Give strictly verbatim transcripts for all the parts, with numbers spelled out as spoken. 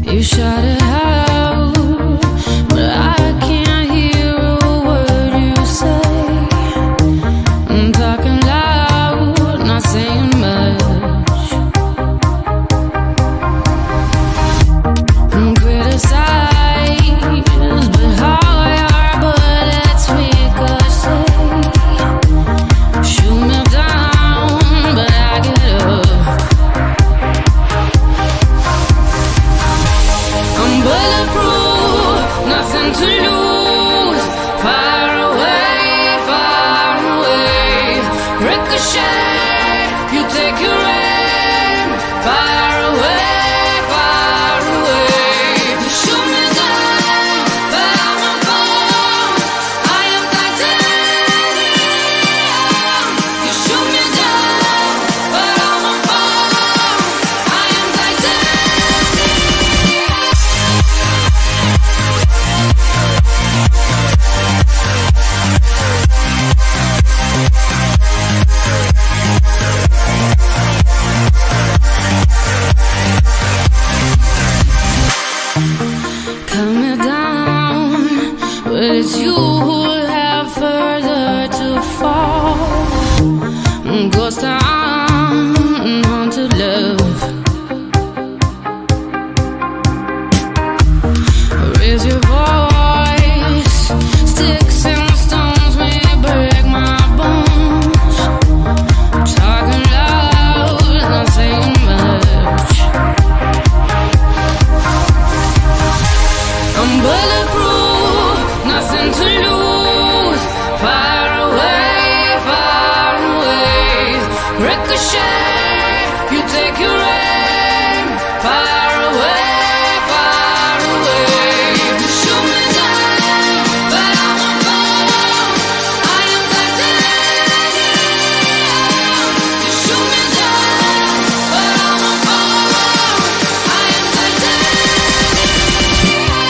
You shout it out, but I can't hear a word you say. I'm talking loud, not saying much. I'm criticized, but how your bullets ricochet. Shoot me down, but I get up. I'm bulletproof, nothing to lose. Far away, far away. Ricochet, you take your aim. Far away, far away. You shoot me down, but I won't fall. I am titanium. You shoot me down, but I won't fall. I am titanium. Cut me down, but it's you who have further to fall. Ghost town, haunted love. Raise your voice, sticks and stones may break my bones. Talking loud, not saying much. I'm bulletproof, nothing to lose. Far away, far away. Ricochet, you take your aim. Far away, far away. You shoot me down, but I won't fall. I am titanium. You shoot me down, but I won't fall. I am titanium.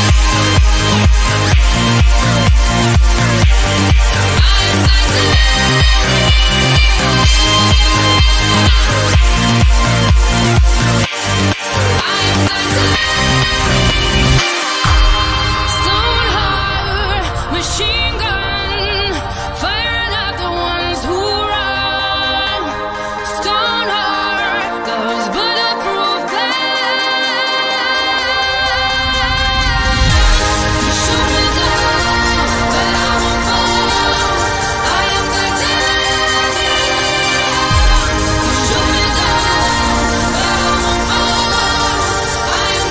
Stone heart, machine gun, firing at the ones who run. Stone heart, those bulletproof glass. You shoot me down, but I won't fall. I am titanium. You shoot me down, but I won't fall. I am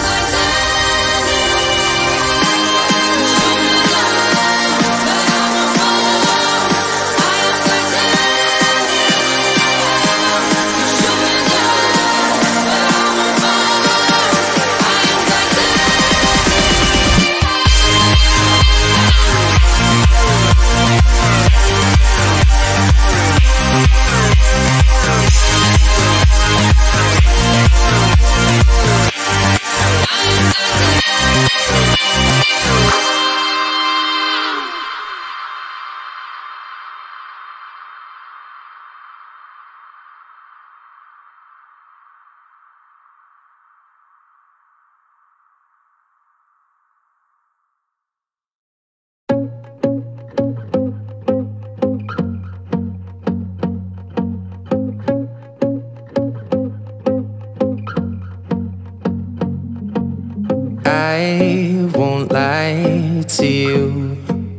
I won't lie to you.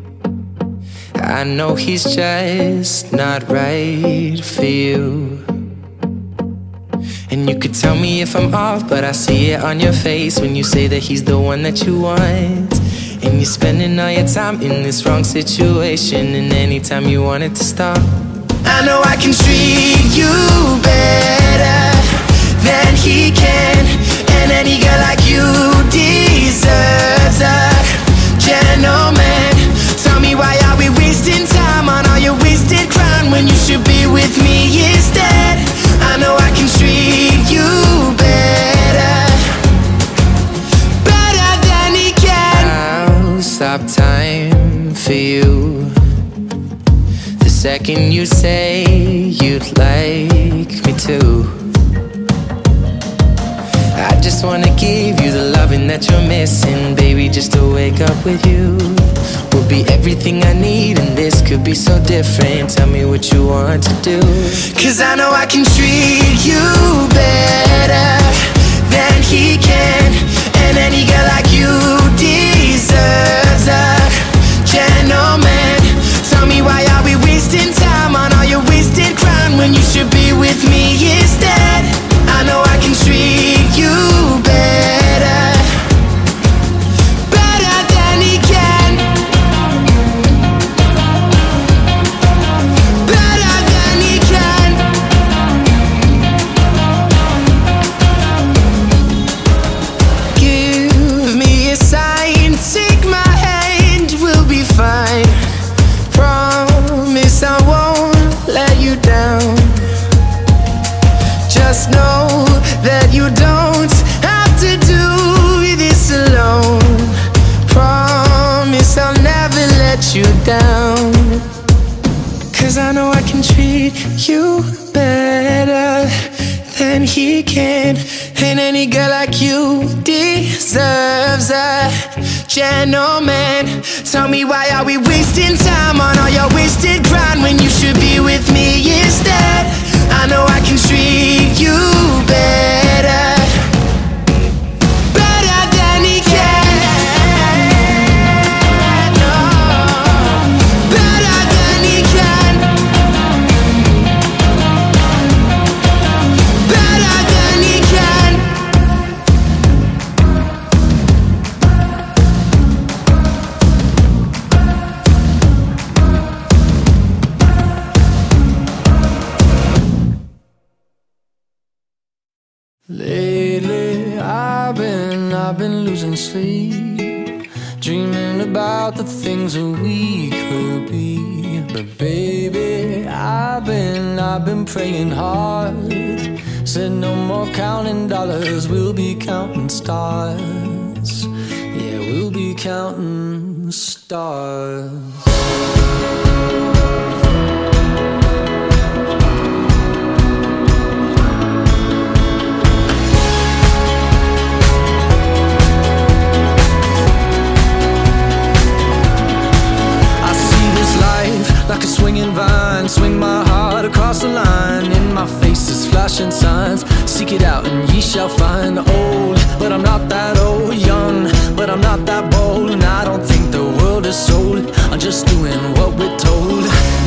I know he's just not right for you. And you could tell me if I'm off, but I see it on your face when you say that he's the one that you want. And you're spending all your time in this wrong situation, and anytime you want it to stop. I know I can treat you better than he can, and any girl like you deserves a gentleman. Tell me, why are we wasting time on all your wasted crown when you should be with me instead? I know I can treat you better, better than he can. I'll stop time for you the second you say you'd like me to. I just just wanna give you the loving that you're missing. Baby, just to wake up with you will be everything I need, and this could be so different. Tell me what you want to do, 'cause I know I can treat you better than he can. And any girl like you deserves a gentleman. Tell me, why are we wasting time on all your wasted crime when you should be with me instead? I know I can treat you better, better than he can, better than he can. Give me a sign, take my hand, we'll be fine. Promise I won't let you down. Just know that you don't have to do this alone. Promise I'll never let you down, 'cause I know I can treat you better than he can. And any girl like you deserves a gentleman. Tell me, why are we wasting time on all your wasted grind when you should be with me instead? I know I can treat you better, better than he can. No, better than he can, better than he can. Lately, I've been, I've been losing sleep, dreaming about the things that we could be. But baby, I've been, I've been praying hard. Said no more counting dollars, we'll be counting stars. Yeah, we'll be counting stars. Like a swinging vine, swing my heart across the line. In my face is flashing signs, seek it out and ye shall find. Old, but I'm not that old. Young, but I'm not that bold. And I don't think the world is sold, I'm just doing what we're told.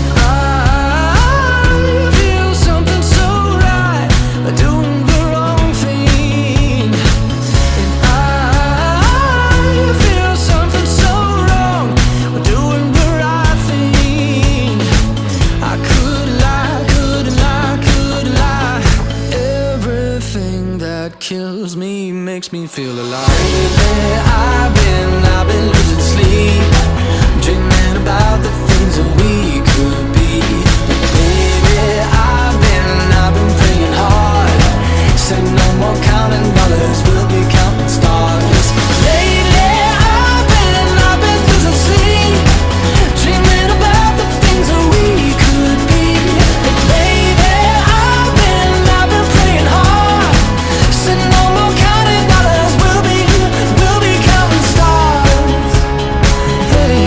I feel something so right, doing the wrong thing. And I feel something so wrong, doing the right thing. I could lie, couldn't lie, couldn't lie. Everything that kills me makes me feel alive. Lately, I've been, I've been losing sleep, dreaming about the things that we could be. Baby, I've been, I've been praying hard. Said no more counting dollars, we'll be counting stars. Lately, I've been, I've been losing sleep, dreaming about the things that we could be. But baby, I've been, I've been praying hard. Said no more counting dollars, we'll be, we'll be counting stars. Hey.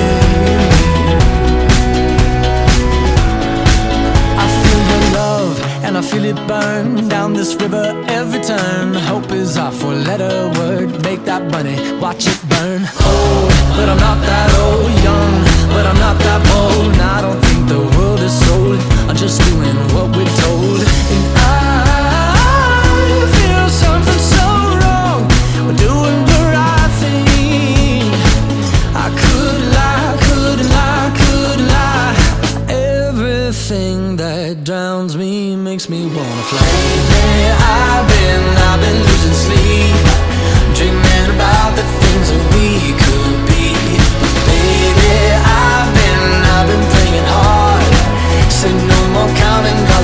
I feel your love and I feel it burn down this river every turn. Hope is our four-letter word, make that money, watch it burn. Old, but I'm not that old. Young, but I'm not that bold. And I don't think the world is sold, I'm just doing what we're told. And I feel something so wrong, we're doing the right thing. I could lie, couldn't lie, couldn't lie. Everything that drowns me makes me wanna fly. Lately, I've been, I've been losing sleep, dreaming about the things that we could be. Baby, I've been, I've been praying hard. Said no more counting dollars.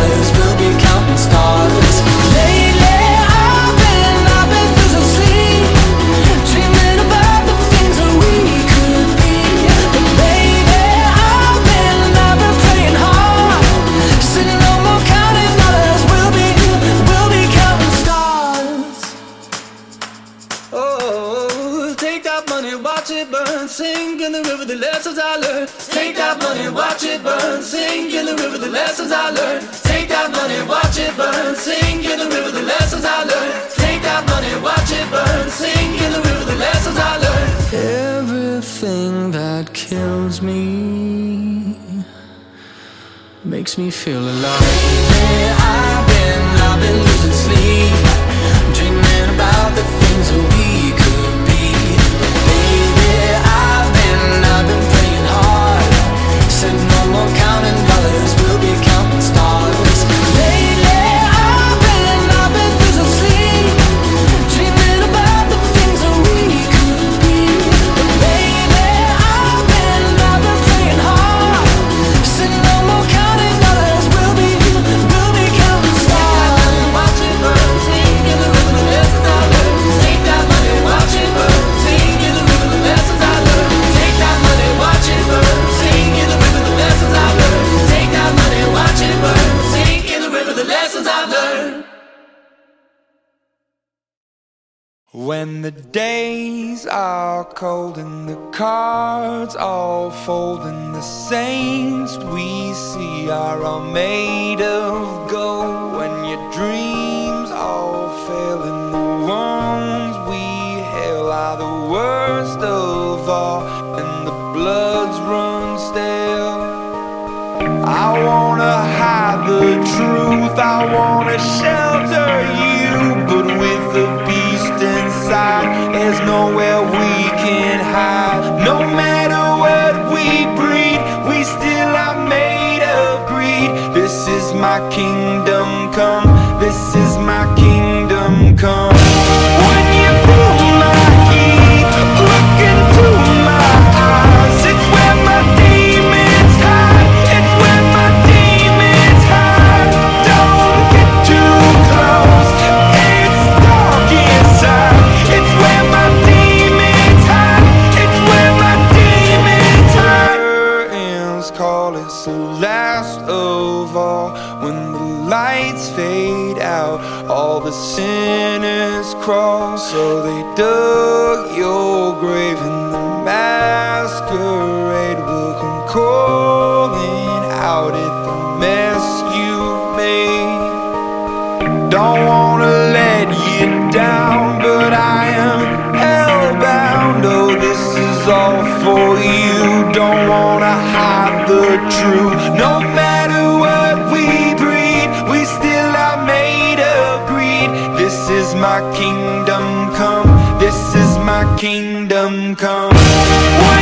it burn. Sink in the river, the lessons I learned. Take that money, watch it burn. Sink in the river, the lessons I learned. Take that money, watch it burn. Sink in the river, the lessons I learned. Take that money, watch it burn. Sink in the river, the lessons I learned. Everything that kills me makes me feel alive. Lately I've been, I've been losing sleep, dreaming about the things that we could be. But baby, I've been, I've been praying hard. Said no more counting dollars, we'll be counting stars. Lately I've been, I've been losing sleep, dreaming about the things that we could be. But baby, I've been, I've been praying hard. Said no more counting dollars, we'll be, we'll be counting stars. Watch it burn, sing in the river, the lessons I learned. Take that money, watch it burn, sing in the river, the lessons I learned. Take that money, watch it burn, sing in the river, the lessons I learned. Take that money, watch it burn, sing in the river, the lessons I've learned. When the days are cold and the cards all fold and the saints we see are all made of gold, when your dreams all fail and the ones we hail are the worst of all and the bloods run stale, I wanna hide the truth, I wanna shelter you, but with the beast inside, there's nowhere we can hide. No matter what we breed, we still are made of greed. This is my kingdom come, this is my kingdom come. When you pull my key, look into my eyes, it's where my demons hide, it's where my demons hide. Don't get too close, it's dark inside, it's where my demons hide, it's where my demons hide. Curtains call, it's the last of all. When the lights fade out, all the sinners crawl. So they dug your grave and the masquerade will come calling out at the mess you've made. Don't wanna let you down, but I am hellbound. Oh, this is all for you. Don't wanna hide the truth. No matter what we breed, we still are made of greed. This is my kingdom come, this is my kingdom come.